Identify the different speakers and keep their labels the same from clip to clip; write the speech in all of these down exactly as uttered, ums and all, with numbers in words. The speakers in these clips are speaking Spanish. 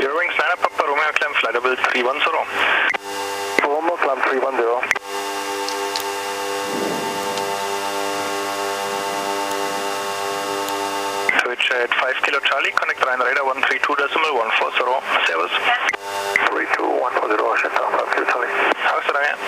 Speaker 1: Wings nine, Papa Romeo, climb flight level three one zero.
Speaker 2: Romeo, climb three one zero.
Speaker 1: Switch at five kilo Charlie, connect Ryan radar one three two decimal one four zero. Servus.
Speaker 2: three two one four zero, shut down five kilo Charlie.
Speaker 1: How's it, Ryan?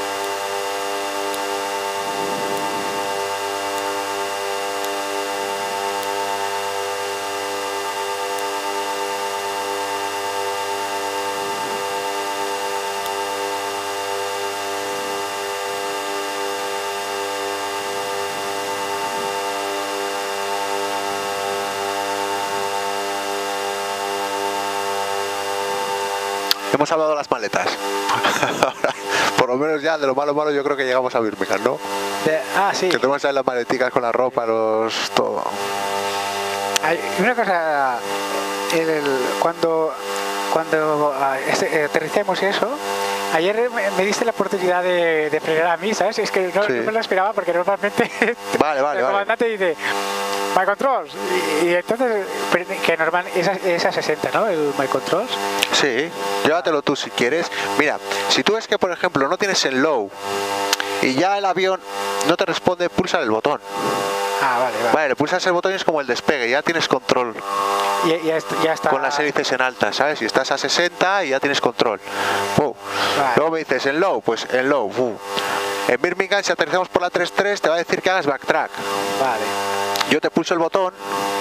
Speaker 3: Hemos hablado de las maletas. Por lo menos ya de lo malo malo yo creo que llegamos a Birmingham, ¿no?
Speaker 4: De, ah, sí.
Speaker 3: Que tenemos ahí las maleticas con la ropa, los... todo.
Speaker 4: Hay una cosa, el, el- cuando cuando ah, este, aterricemos y eso, ayer me, me diste la oportunidad de, de frenar a mí, ¿sabes? Es que no,
Speaker 3: Sí.
Speaker 4: no me lo esperaba porque normalmente
Speaker 3: Vale, vale,
Speaker 4: el
Speaker 3: vale.
Speaker 4: comandante dice My Controls y, y entonces que normal es a, es a sesenta, ¿no? El My Controls.
Speaker 3: Sí, llévatelo tú si quieres. Mira, si tú ves que por ejemplo no tienes el low y ya el avión no te responde, pulsa el botón.
Speaker 4: Ah, vale, vale.
Speaker 3: Vale, le pulsas el botón y es como el despegue, ya tienes control
Speaker 4: Ya, ya, est- ya está.
Speaker 3: con las hélices en alta, ¿sabes? Si estás a sesenta y ya tienes control. Uh.
Speaker 4: Vale.
Speaker 3: Luego me dices en low, pues en low. Uh. En Birmingham, si aterrizamos por la tres tres, te va a decir que hagas backtrack.
Speaker 4: Vale.
Speaker 3: Yo te pulso el botón,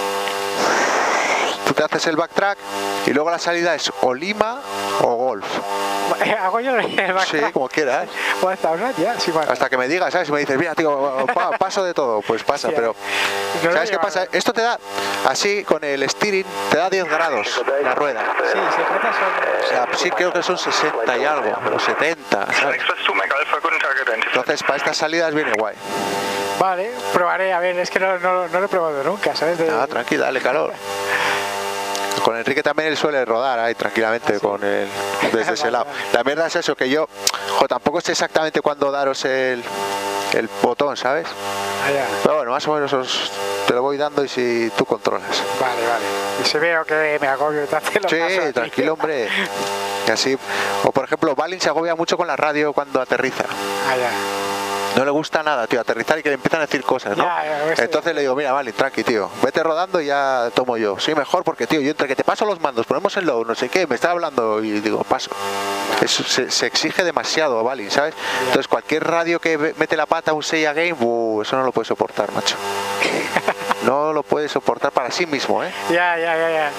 Speaker 3: tú te haces el backtrack y luego la salida es o Lima o Golf.
Speaker 4: Hago yo el
Speaker 3: Sí,
Speaker 4: backtrack.
Speaker 3: como quieras.
Speaker 4: One thousand, ya, sí, bueno.
Speaker 3: Hasta que me digas, ¿sabes? Si me dices, mira, tío, pa- paso de todo, pues pasa,
Speaker 4: Sí,
Speaker 3: pero...
Speaker 4: no lo
Speaker 3: ¿Sabes qué
Speaker 4: llevaba.
Speaker 3: pasa? Esto te da, así, con el steering, te da diez grados la rueda.
Speaker 4: Sí, secretas
Speaker 3: O
Speaker 4: son...
Speaker 3: sea, sí creo que son sesenta y algo, o setenta, ¿sabes?
Speaker 1: Express two, Mike Alpha, guten Tag, identified.
Speaker 3: Entonces, para estas salidas viene guay.
Speaker 4: Vale, probaré, a ver, es que no, no, no lo he probado nunca, ¿sabes? De-
Speaker 3: Nada, tranquila, dale calor. Con Enrique también él suele rodar ahí tranquilamente con el, desde ese lado. La mierda es eso, que yo jo, tampoco sé exactamente cuándo daros el, el botón, ¿sabes?
Speaker 4: Ah, ya.
Speaker 3: Pero bueno, más o menos os, te lo voy dando y si tú controlas.
Speaker 4: Vale, vale. Y si veo que me agobio y tal, te lo paso a
Speaker 3: Sí,
Speaker 4: ti.
Speaker 3: tranquilo, hombre. Y así, o por ejemplo, Balin se agobia mucho con la radio cuando aterriza.
Speaker 4: Ah, ya.
Speaker 3: No le gusta nada, tío, aterrizar y que le empiezan a decir cosas, ¿no?
Speaker 4: Ya, ya, ves,
Speaker 3: Entonces
Speaker 4: ya.
Speaker 3: le digo, mira, Balin, tranqui, tío, vete rodando y ya tomo yo. Sí, mejor porque, tío, yo entre que te paso los mandos, ponemos el low, no sé qué, me está hablando y digo, paso. Eso se, se exige demasiado a Balin, ¿sabes? Entonces cualquier radio que ve- mete la pata a un Seiya Game, uh, eso no lo puede soportar, macho. No lo puede soportar para sí mismo, ¿eh?
Speaker 4: Ya, ya, ya, ya.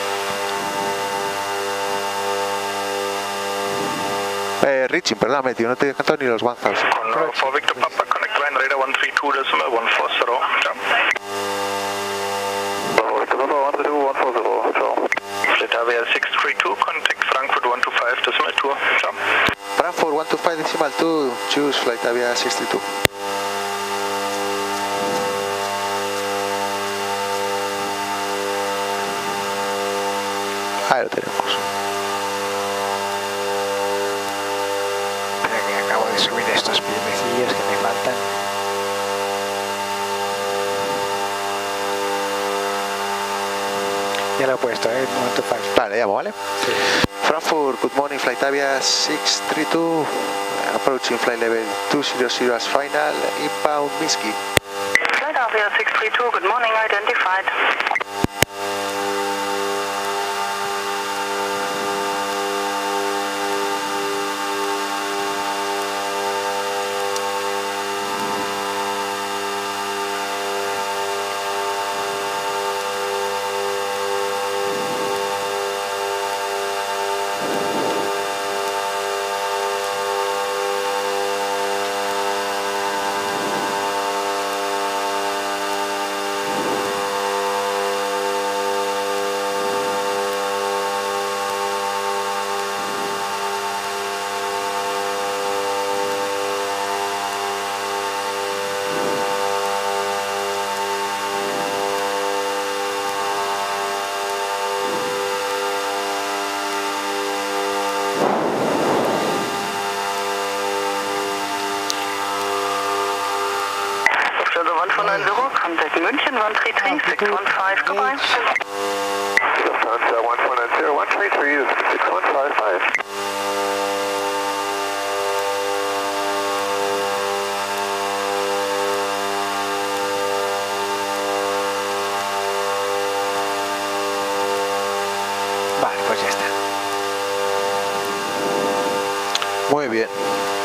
Speaker 3: Eh, Richie, perdóname, tío, no te he cantado ni los one thousand.
Speaker 1: Control for Victor Papa, connect Ryan radar one three two decimal one four zero. Jump. Flight Avia six three two, contact Frankfurt one two five decimal two. Jump.
Speaker 3: Frankfurt one two five decimal two, choose flight Avia sixty-two. Ahí lo tenemos.
Speaker 4: Espera que acabo de subir estos piececillos que me faltan. Ya lo he puesto, ¿eh? one two five.
Speaker 3: Vale, llamo, ¿vale?
Speaker 4: Sí.
Speaker 3: Frankfurt, good morning, flight Avia six three two, approaching flight level two zero zero as final, inbound Minsky.
Speaker 5: Flight Avia six three two, good morning, identified. Lufthansa one four nine zero, contact München one three three six one five, goodbye.
Speaker 2: Lufthansa one four nine zero, one three three, six one five five.
Speaker 4: Vale, pues ya está.
Speaker 3: Muy bien.